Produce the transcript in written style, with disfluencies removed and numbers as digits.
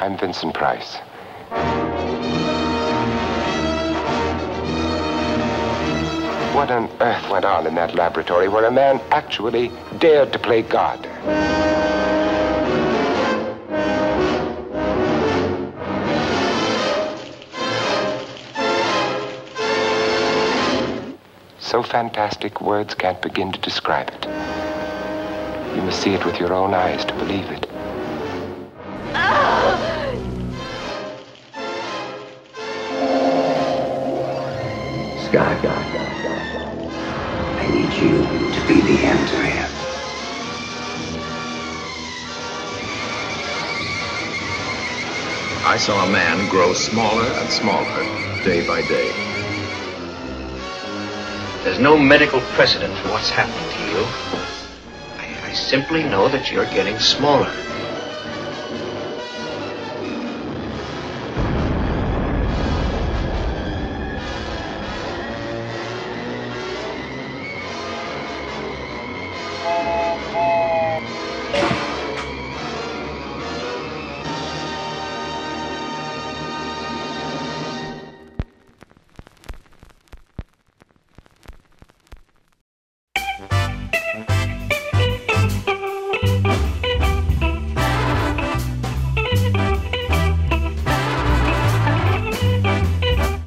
I'm Vincent Price. What on earth went on in that laboratory where a man actually dared to play God? So fantastic, words can't begin to describe it. You must see it with your own eyes to believe it. Sky, I need you to be the answer. I saw a man grow smaller and smaller day by day. There's no medical precedent for what's happening to you. I simply know that you're getting smaller.